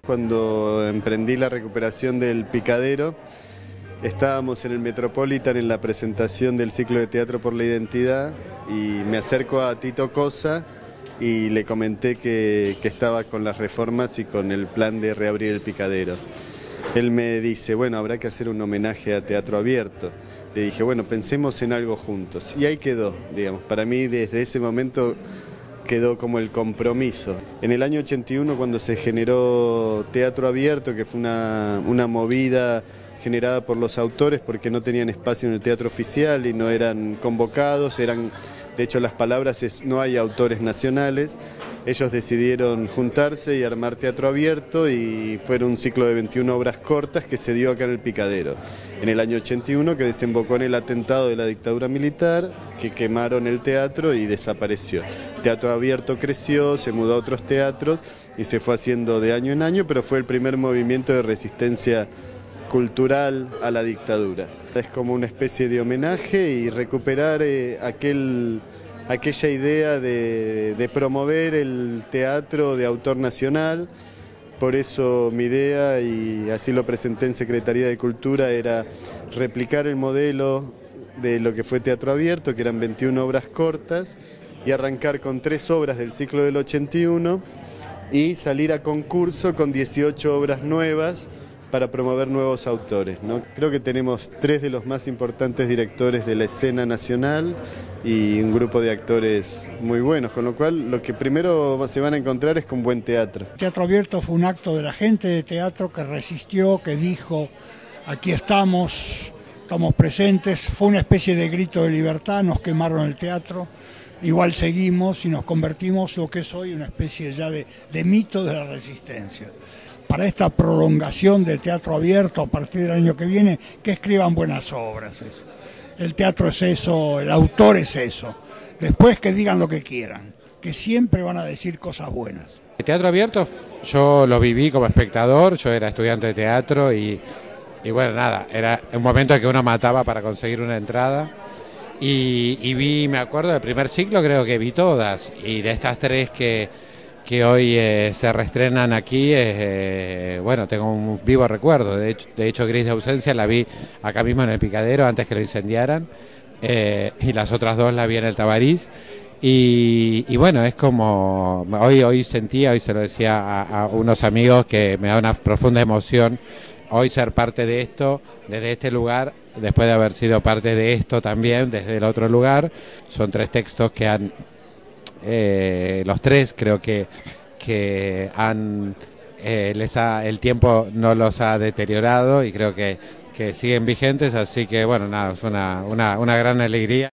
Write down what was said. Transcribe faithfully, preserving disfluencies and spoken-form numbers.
Cuando emprendí la recuperación del Picadero, estábamos en el Metropolitan en la presentación del ciclo de teatro por la identidad y me acerco a Tito Cosa y le comenté que, que estaba con las reformas y con el plan de reabrir el Picadero. Él me dice, bueno, habrá que hacer un homenaje a Teatro Abierto. Le dije, bueno, pensemos en algo juntos. Y ahí quedó, digamos. Para mí, desde ese momento, quedó como el compromiso. En el año ochenta y uno, cuando se generó Teatro Abierto, que fue una, una movida generada por los autores porque no tenían espacio en el teatro oficial y no eran convocados, eran, de hecho las palabras es no hay autores nacionales. Ellos decidieron juntarse y armar Teatro Abierto y fueron un ciclo de veintiuna obras cortas que se dio acá en el Picadero. En el año ochenta y uno, que desembocó en el atentado de la dictadura militar, que quemaron el teatro y desapareció. Teatro Abierto creció, se mudó a otros teatros y se fue haciendo de año en año, pero fue el primer movimiento de resistencia cultural a la dictadura. Es como una especie de homenaje y recuperar eh, aquel... aquella idea de, de promover el teatro de autor nacional. Por eso mi idea, y así lo presenté en Secretaría de Cultura, era replicar el modelo de lo que fue Teatro Abierto, que eran veintiuna obras cortas, y arrancar con tres obras del ciclo del ochenta y uno y salir a concurso con dieciocho obras nuevas para promover nuevos autores, ¿no? Creo que tenemos tres de los más importantes directores de la escena nacional y un grupo de actores muy buenos, con lo cual lo que primero se van a encontrar es con buen teatro. Teatro Abierto fue un acto de la gente de teatro que resistió, que dijo, aquí estamos, estamos presentes, fue una especie de grito de libertad, nos quemaron el teatro, igual seguimos y nos convertimos lo que es hoy una especie ya de, de mito de la resistencia. Para esta prolongación de Teatro Abierto a partir del año que viene, que escriban buenas obras. Eso. El teatro es eso, el autor es eso. Después que digan lo que quieran, que siempre van a decir cosas buenas. El Teatro Abierto yo lo viví como espectador, yo era estudiante de teatro y, y bueno, nada, era un momento en que uno mataba para conseguir una entrada. Y, y vi, me acuerdo del primer ciclo, creo que vi todas, y de estas tres que... que hoy eh, se reestrenan aquí, eh, bueno, tengo un vivo recuerdo. De hecho, de hecho, Gris de ausencia la vi acá mismo en el Picadero antes que lo incendiaran, eh, y las otras dos la vi en el Tabarís. Y, y bueno, es como, hoy, hoy sentía, hoy se lo decía a, a unos amigos que me da una profunda emoción hoy ser parte de esto, desde este lugar, después de haber sido parte de esto también, desde el otro lugar. Son tres textos que han... Eh, los tres creo que, que han eh, les ha, el tiempo no los ha deteriorado y creo que, que siguen vigentes, así que bueno, nada, es una, una, una gran alegría.